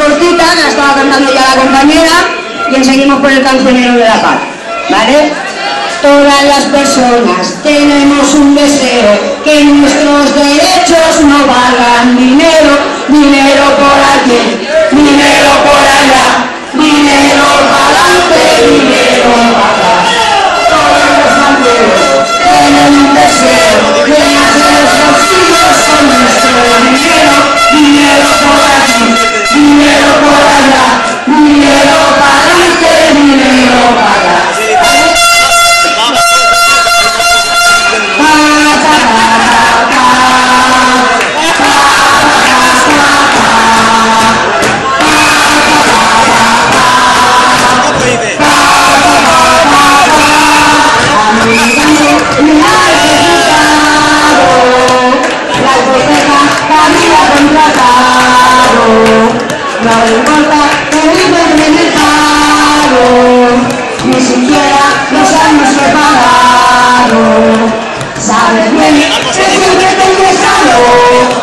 cortita, la estaba cantando ya la compañera, y seguimos por el cancionero de la paz, ¿vale? Todas las personas tenemos un deseo, que nuestros derechos no valgan dinero, dinero por aquí, dinero por allá, dinero para adelante, dinero para atrás. Todos los banderos tienen un deseo, que hacer los bolsillos con nuestro dinero, dinero por aquí, dinero por allá, dinero para adelante, dinero para atrás. No le importa que viven en el paro, ni siquiera los años preparados. Sabe bien que siempre te he dejado.